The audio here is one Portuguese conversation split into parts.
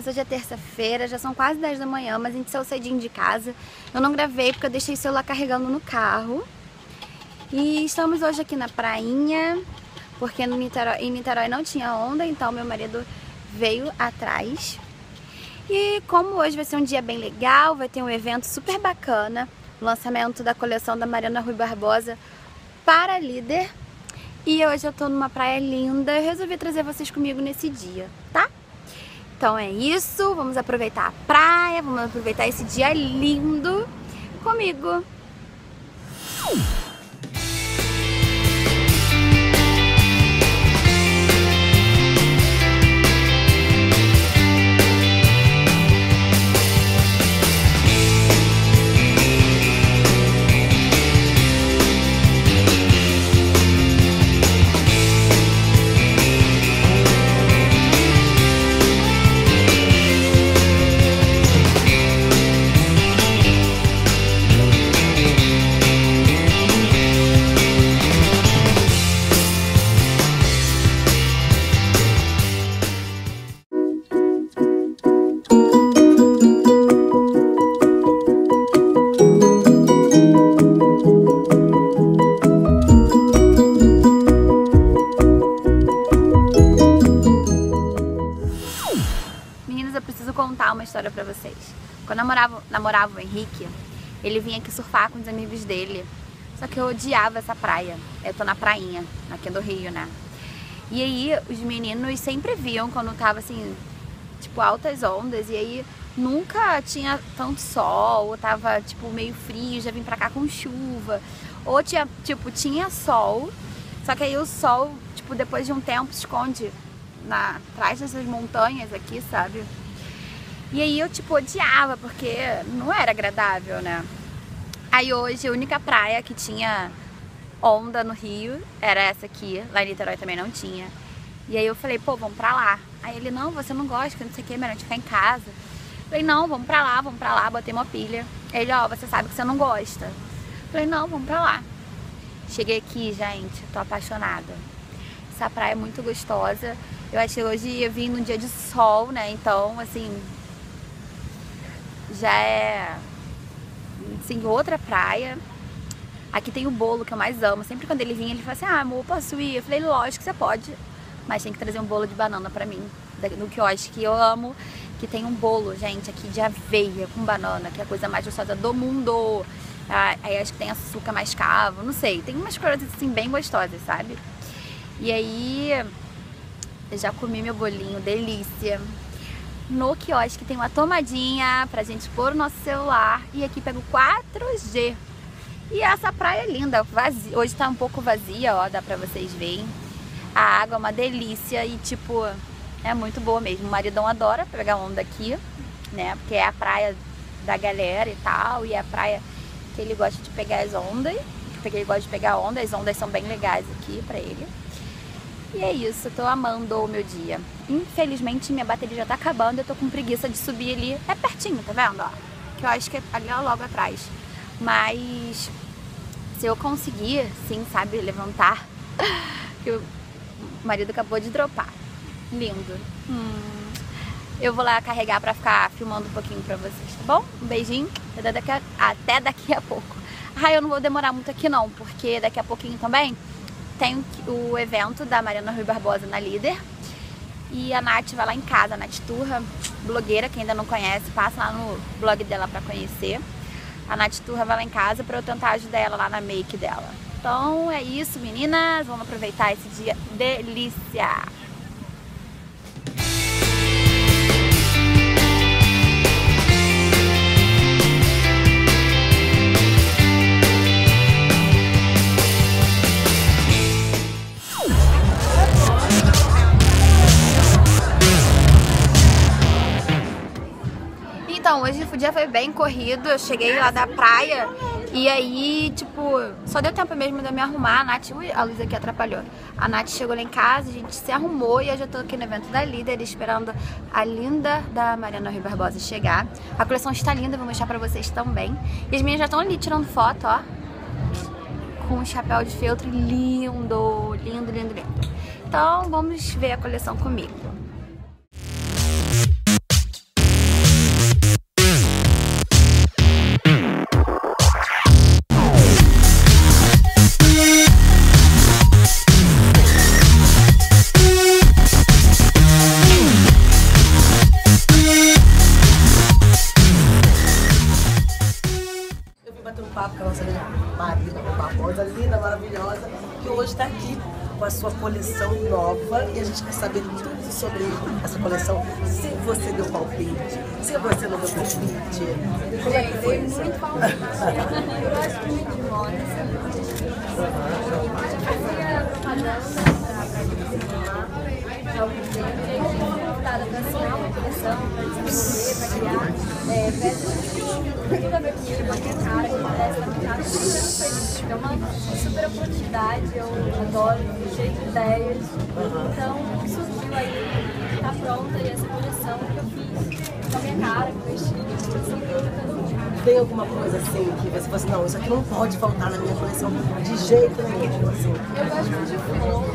meninas, hoje é terça-feira, já são quase 10 da manhã, mas a gente saiu cedinho de casa. Eu não gravei porque eu deixei o celular carregando no carro. E estamos hoje aqui na prainha, porque em Niterói não tinha onda, então meu marido veio atrás. E como hoje vai ser um dia bem legal, vai ter um evento super bacana, o lançamento da coleção da Mariana Rui Barbosa para Líder. E hoje eu tô numa praia linda, eu resolvi trazer vocês comigo nesse dia, tá? Então é isso, vamos aproveitar a praia, vamos aproveitar esse dia lindo comigo. Eu preciso contar uma história pra vocês. Quando eu namorava o Henrique, ele vinha aqui surfar com os amigos dele. Só que eu odiava essa praia. Eu tô na prainha, aqui do Rio, né? E aí os meninos sempre viam quando tava assim, tipo, altas ondas. E aí nunca tinha tanto sol, ou tava tipo meio frio, já vim pra cá com chuva. Ou tinha, tipo, tinha sol, só que aí o sol, tipo, depois de um tempo se esconde atrás dessas montanhas aqui, sabe? E aí eu, tipo, odiava, porque não era agradável, né? Aí hoje a única praia que tinha onda no Rio era essa aqui, lá em Niterói também não tinha. E aí eu falei, pô, vamos pra lá. Aí ele, não, você não gosta, não sei o que, melhor a gente ficar em casa. Eu falei, não, vamos pra lá, botei uma pilha. Ele, ó, você sabe que você não gosta. Eu falei, não, vamos pra lá. Cheguei aqui, gente, tô apaixonada. Essa praia é muito gostosa. Eu achei hoje eu vim num dia de sol, né? Então, assim, já é assim, outra praia. Aqui tem o bolo que eu mais amo. Sempre quando ele vinha, ele fala assim, ah, amor, posso ir? Eu falei, lógico que você pode, mas tem que trazer um bolo de banana pra mim. No quiosque que eu amo, que tem um bolo, gente, aqui de aveia com banana, que é a coisa mais gostosa do mundo. Aí acho que tem açúcar mascavo, não sei. Tem umas coisas assim bem gostosas, sabe? E aí eu já comi meu bolinho, delícia. No quiosque tem uma tomadinha pra gente pôr o nosso celular. E aqui pega o 4G. E essa praia é linda, vazia. Hoje tá um pouco vazia, ó, dá pra vocês verem. A água é uma delícia e, tipo, é muito boa mesmo. O maridão adora pegar onda aqui, né? Porque é a praia da galera e tal. E é a praia que ele gosta de pegar as ondas. Porque ele gosta de pegar onda, as ondas são bem legais aqui pra ele. E é isso, eu tô amando o meu dia. Infelizmente minha bateria já tá acabando, eu tô com preguiça de subir ali. É pertinho, tá vendo? Ó, que eu acho que é ali logo atrás. Mas se eu conseguir, sim, sabe, levantar, que o marido acabou de dropar. Lindo. Eu vou lá carregar pra ficar filmando um pouquinho pra vocês, tá bom? Um beijinho, até daqui a pouco. Eu não vou demorar muito aqui não, porque daqui a pouquinho também tem o evento da Mariana Rui Barbosa na Líder. E a Nath vai lá em casa, a Nath Turra, blogueira, quem ainda não conhece, passa lá no blog dela pra conhecer. A Nath Turra vai lá em casa pra eu tentar ajudar ela lá na make dela. Então é isso, meninas, vamos aproveitar esse dia delícia! Então, hoje o dia foi bem corrido, eu cheguei lá da praia e aí, tipo, só deu tempo mesmo de eu me arrumar. A Nath, ui, a luz aqui atrapalhou. A Nath chegou lá em casa, a gente se arrumou e eu já tô aqui no evento da Líder esperando a linda da Mariana Rui Barbosa chegar. A coleção está linda, vou mostrar pra vocês também. E as meninas já estão ali tirando foto, ó, com um chapéu de feltro lindo, lindo, lindo, lindo. Então, vamos ver a coleção comigo. coleção nova e a gente quer saber tudo sobre essa coleção. Se você deu palpite, se você não deu palpite. Como é que foi isso? Muito palpite. Eu gosto muito de moda. Eu fazia propaganda para alguns tempos. Eu fui convidada para assinar uma coleção, para desenvolver, para criar peças que tem tudo a ver comigo, com a minha cara, que parece na minha cara. Eu fico muito feliz, porque é uma super oportunidade, eu adoro, cheio de ideias. Então, surgiu aí, tá pronta, e essa coleção que eu fiz com a minha cara, com o vestido, sem dúvida. Tem alguma coisa assim que você fala assim, não, isso aqui não pode faltar na minha coleção de jeito nenhum, assim? Eu gosto muito de flor,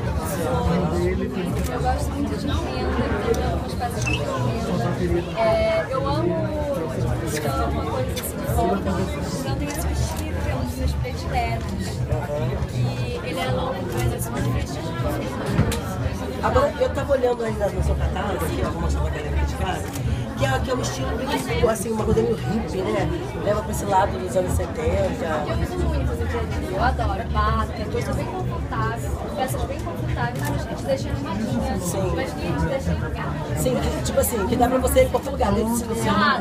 eu gosto muito de menda, eu amo as peças de menda. Eu amo estampa, coisas assim de volta. Então tem esse vestido que é um dos meus prediletos. E ele é longo, mas é só uma vestido. Agora, eu tava olhando aí no seu catálogo, aqui, eu vou mostrar pra galera aqui de casa, que é um estilo bem, assim, uma coisa meio hippie, né? Leva pra esse lado dos anos 70. Eu uso muito no dia a dia, eu adoro bata, coisa bem confortável, peças bem confortáveis, mas a gente deixa em uma linha, Sim. mas que a gente deixa em lugar. Sim, tipo assim, que dá pra você ir em qualquer lugar, dentro do seu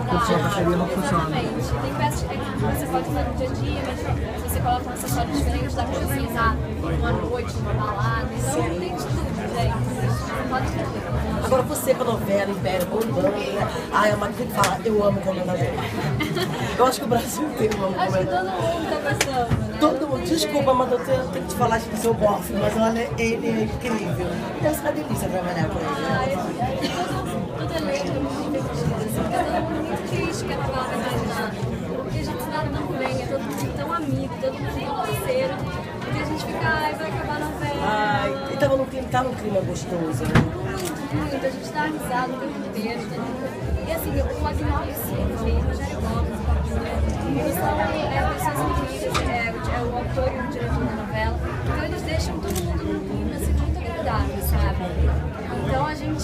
Exatamente. Tem peças que você pode usar no dia a dia, mas se você coloca um acessório diferente, dá pra você usar uma noite, uma balada, então tem de tudo, gente. Pode ter. Agora você com a novela Império bombando, né? Ah, é uma que fala, eu amo como novela. Eu acho que o Brasil inteiro ama Acho como que todo mundo tá gostando, né? Todo mundo, desculpa, mas eu tenho que te falar do seu bofe, mas olha, ele é incrível. Deve ser uma delícia trabalhar com ele. Todo elenco é muito divertido, assim, porque todo mundo muito triste que a novela vai terminar. Porque a gente se dá tão bem, é todo mundo tão amigo, todo mundo tão parceiro, que a gente fica, ai, vai acabar a novela. Ai, e tá num clima gostoso, né? Muito, a gente dá risada o tempo inteiro. E assim, o Aguinaldo sempre, o Rogério Gomes, o Papulinha, eles são pessoas incríveis, é o autor e o diretor da novela. Então eles deixam todo mundo num clima assim, muito agradável, sabe? Então a gente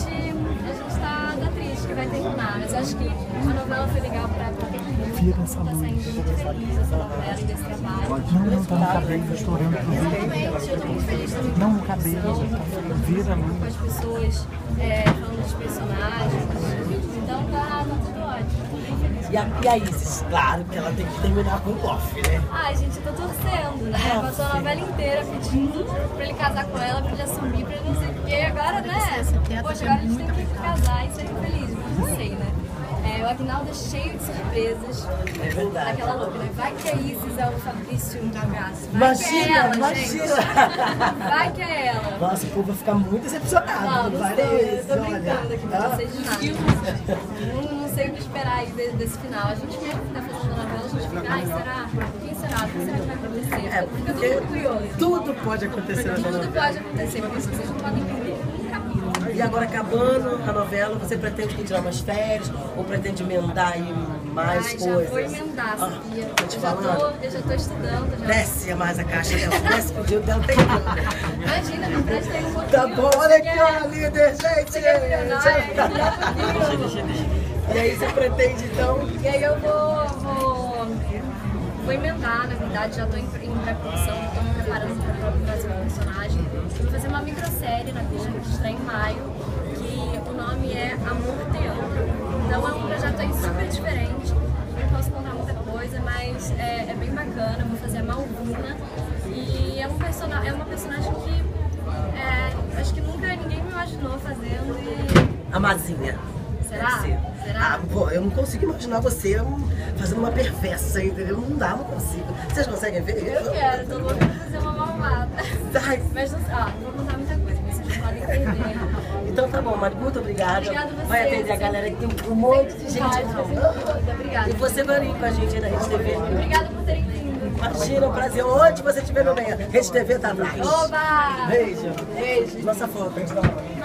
tá triste que vai terminar, mas acho que a novela foi legal pra todo mundo. Tá saindo muito feliz dessa novela e desse trabalho. Não tá no cabelo, estourando tudo. Exatamente, eu tô muito feliz também. Não no cabelo, vira muito. Com as pessoas falando dos personagens. Então tá tudo ótimo, tô bem feliz. E a Isis, claro que ela tem que terminar com o bofe, né? Ai, gente, eu tô torcendo, né? Passou a novela inteira pedindo pra ele casar com ela, pra ele assumir, pra ele não sei o quê. Agora, né? Poxa, agora a gente tem que casar e ser feliz, mas não sei, né? O Aguinaldo é cheio de surpresas. É verdade. Aquela louca, né? Vai que a Isis é o Fabrício Cagaço. Imagina! Gente. Vai que é ela. Nossa, o povo vai ficar muito decepcionado. Não Vai sei, eu isso, tô brincando aqui com olha. vocês de nada. Não sei o que esperar aí desse final. A gente mesmo que tá fazendo a novela, a gente fica, ai, será? Quem será? O que será que vai acontecer? Fica todo mundo curioso. Tudo pode acontecer na Tudo novela. pode acontecer, porque se vocês não podem entender, um capítulo. E agora acabando a novela, você pretende tirar umas férias ou pretende emendar aí mais Ai, coisas? já vou emendar, sabia? Tô te falando. Eu já tô estudando. Já. Desce mais a caixa dela, desce que o dia dela tem tudo. Imagina, me presta aí um pouquinho. Tá bom, olha aqui, ó, líder, gente! Você quer milionário? E aí você pretende então? E aí eu vou emendar, na verdade, já tô em pré-produção, tô me preparando para fazer um personagem. Eu vou fazer uma microsérie na Veja, que estreia em maio, que o nome é Amor Te Amo. Então é um projeto aí super diferente, não posso contar muita coisa, mas é bem bacana. Eu vou fazer a Malvina e é uma personagem que acho que nunca ninguém me imaginou fazendo e... A Mazinha. Será? Deve ser. Será? Ah, pô, eu não consigo imaginar você fazendo uma perversa, entendeu? Não dá, não consigo. Vocês conseguem ver? Eu quero, tô louca pra fazer uma malvada. Ai. Mas não vou contar muita coisa, mas vocês não podem entender. Então tá bom, Mari, muito obrigada. Obrigada a você. Vai atender a galera que tem um monte de gente. Obrigada. E você vai vir com a gente aí na Rede TV. Obrigada por terem vindo. Imagina, um prazer. Onde você estiver no meio, Rede TV tá atrás. Oba! Beijo. Beijo. Nossa foto, a gente dá uma...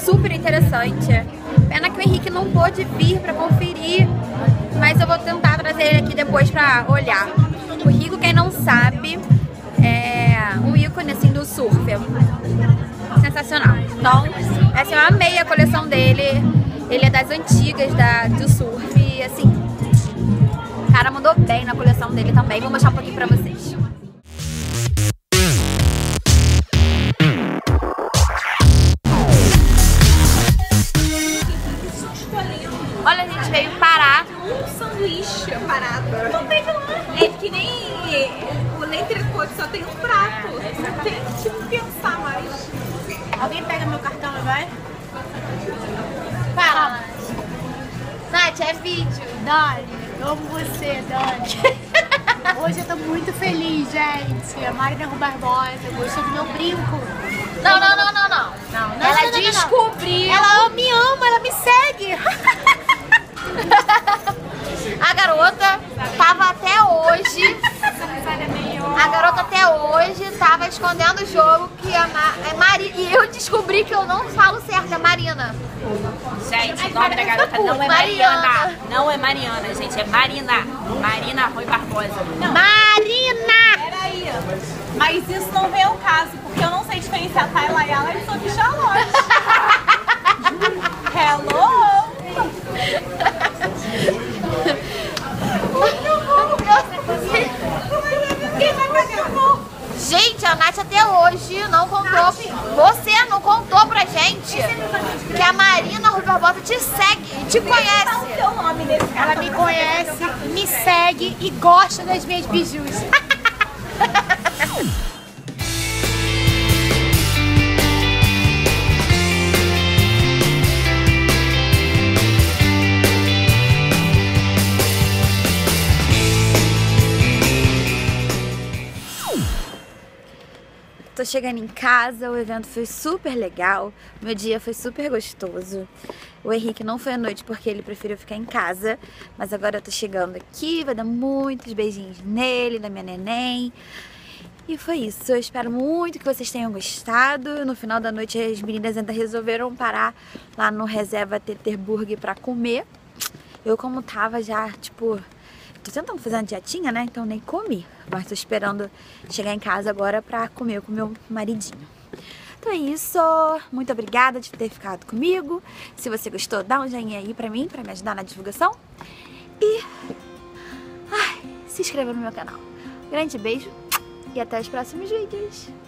super interessante. Pena que o Henrique não pôde vir pra conferir, mas eu vou tentar trazer ele aqui depois pra olhar. O Rico, quem não sabe, é um ícone assim do surf. Sensacional. Então, assim, eu amei a coleção dele. Ele é das antigas do surf e assim, o cara mandou bem na coleção dele também. Vou mostrar um pouquinho pra vocês. Olha, a gente veio parar Um sanduíche parado. Não tem lá. É que nem o Letrecode, só tem um prato. Não tem que pensar mais. Alguém pega meu cartão e vai? Fala. Nath, é vídeo. Dani, eu amo você, Dani. Hoje eu tô muito feliz, gente. A Marina Rui Barbosa gostou do meu brinco. Não. Ela descobriu. Ela me ama, ela me segue. A garota tava até hoje. A garota até hoje tava escondendo o jogo que é Marina. E eu descobri que eu não falo certo, é Marina. Gente, o nome da garota não é Mariana. Não é Mariana, gente, é Marina. Marina Rui Barbosa. Marina! Peraí. Mas isso não vem ao caso, porque eu não sei diferenciar Tayla Yala e Sophie Charlotte. Hello! Gente, a Nath até hoje não contou. Você não contou pra gente que a Marina Rui Barbosa te segue, te conhece. O seu nome desse cara. Ela me conhece, me segue e gosta das minhas bijus. Tô chegando em casa, o evento foi super legal, meu dia foi super gostoso. O Henrique não foi à noite porque ele preferiu ficar em casa, mas agora eu tô chegando aqui, vou dar muitos beijinhos nele, na minha neném. E foi isso, eu espero muito que vocês tenham gostado. No final da noite as meninas ainda resolveram parar lá no Reserva Teterburg pra comer. Eu como tava já, tipo... Tô tentando fazer uma dietinha, né? Então nem comi. Mas tô esperando chegar em casa agora pra comer com meu maridinho. Então é isso. Muito obrigada de ter ficado comigo. Se você gostou, dá um joinha aí pra mim, pra me ajudar na divulgação. E se inscreva no meu canal. Grande beijo e até os próximos vídeos.